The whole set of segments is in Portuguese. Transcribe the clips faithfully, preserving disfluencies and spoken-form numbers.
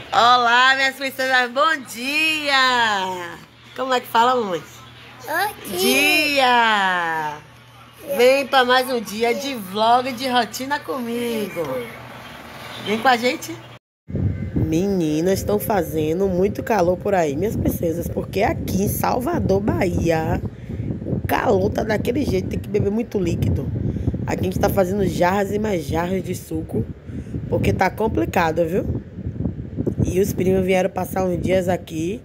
Olá, minhas princesas, bom dia! Como é que fala, mamãe? Aqui. Dia! Vem para mais um dia de vlog de rotina comigo. Vem com a gente. Meninas, estão fazendo muito calor por aí, minhas princesas, porque aqui em Salvador, Bahia, o calor tá daquele jeito, tem que beber muito líquido. Aqui a gente tá fazendo jarras e mais jarras de suco, porque tá complicado, viu? E os primos vieram passar uns dias aqui.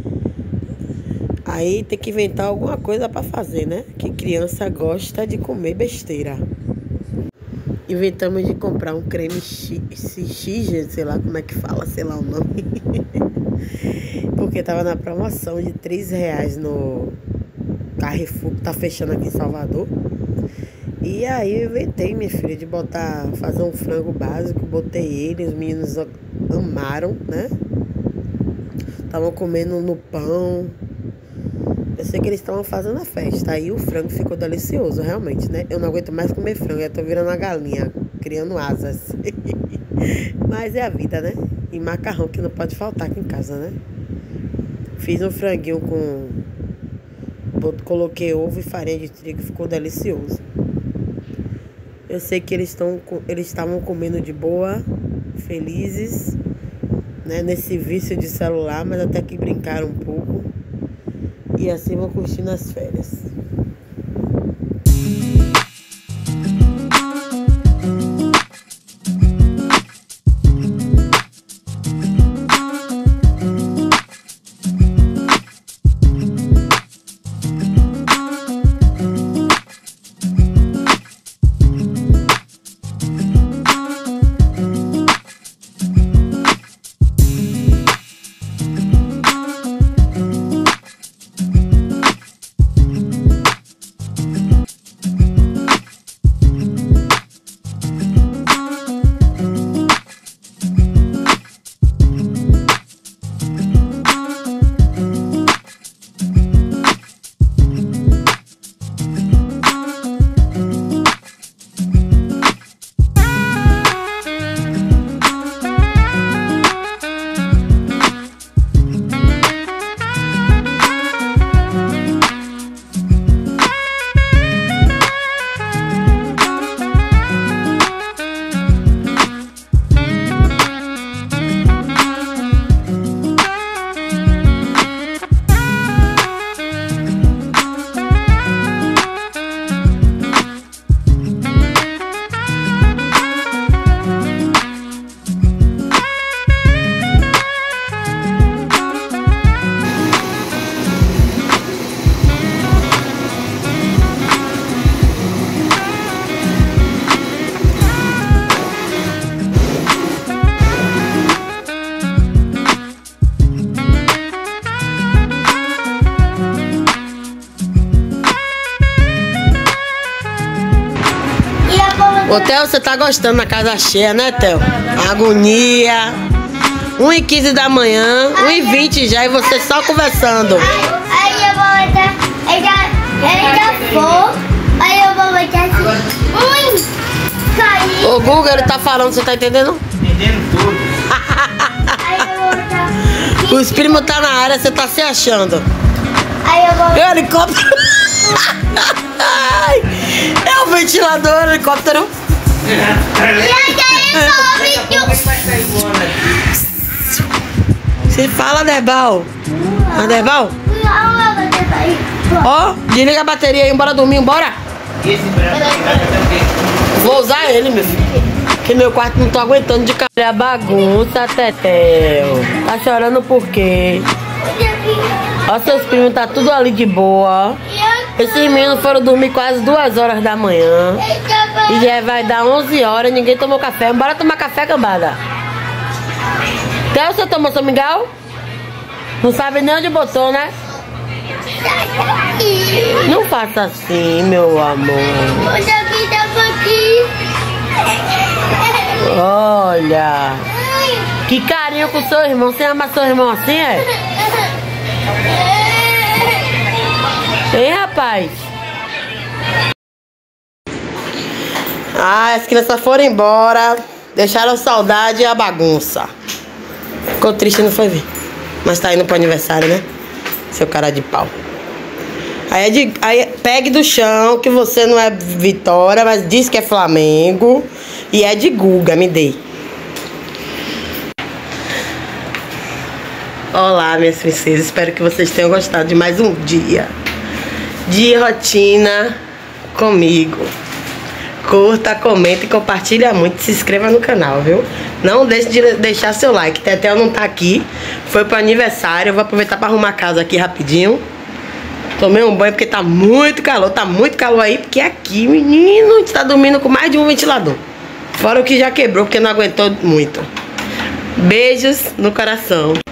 Aí tem que inventar alguma coisa pra fazer, né? Que criança gosta de comer besteira. Inventamos de comprar um creme X, sei lá como é que fala, sei lá o nome. Porque tava na promoção de três reais no Carrefour, que tá fechando aqui em Salvador. E aí eu inventei, minha filha, de botar, fazer um frango básico. Botei ele, os meninos amaram, né? Estavam comendo no pão. Eu sei que eles estavam fazendo a festa. Aí o frango ficou delicioso, realmente, né? Eu não aguento mais comer frango. Eu tô virando uma galinha, criando asas. Mas é a vida, né? E macarrão, que não pode faltar aqui em casa, né? Fiz um franguinho com... Coloquei ovo e farinha de trigo. Ficou delicioso. Eu sei que eles estão, eles estavam comendo de boa, felizes, né? Nesse vício de celular, mas até que brincaram um pouco. E assim vão curtindo as férias. Ô, Theo, você tá gostando na casa cheia, né, Theo? Agonia. uma e quinze da manhã, uma e vinte já, e você só conversando. Aí eu vou botar, ele já, ele já for, aí eu vou botar assim, ui, caiu. Ô, Guga, ele tá falando, você tá entendendo? Entendendo tudo. Aí eu vou botar, Os primos tá na área, você tá se achando. aí eu vou botar, Helicóptero. É o ventilador, helicóptero. e aí resolve Você fala, Derbal. Ah, Derbal? tudo. Ó, desliga a bateria aí, bora dormir, bora. E esse branco também. Vou usar ele, meu filho. Que meu quarto não tô aguentando de cabelo. A bagunça, Tetel. Tá chorando por quê? Ó, seus primos tá tudo ali de boa. Esses meninos foram dormir quase duas horas da manhã. E já vai dar onze horas, ninguém tomou café. Bora tomar café, cambada. Theo, você tomou seu mingau? Não sabe nem onde botou, né? Não faça assim, meu amor. Olha. Que carinho com seu irmão. Você ama seu irmão assim, é? Hein, rapaz? Ah, as crianças foram embora. Deixaram saudade e a bagunça. Ficou triste, não foi vir. Mas tá indo pro aniversário, né? Seu cara de pau. Aí, é de, aí pegue do chão que você não é Vitória, mas diz que é Flamengo. E é de Guga, me dei. Olá, minhas princesas. Espero que vocês tenham gostado de mais um dia de rotina comigo. Curta, comenta e compartilha muito. Se inscreva no canal, viu? Não deixe de deixar seu like. Tetel não tá aqui. Foi pro aniversário. Eu vou aproveitar pra arrumar a casa aqui rapidinho. Tomei um banho porque tá muito calor. Tá muito calor aí. Porque aqui, menino, a gente tá dormindo com mais de um ventilador. Fora o que já quebrou porque não aguentou muito. Beijos no coração.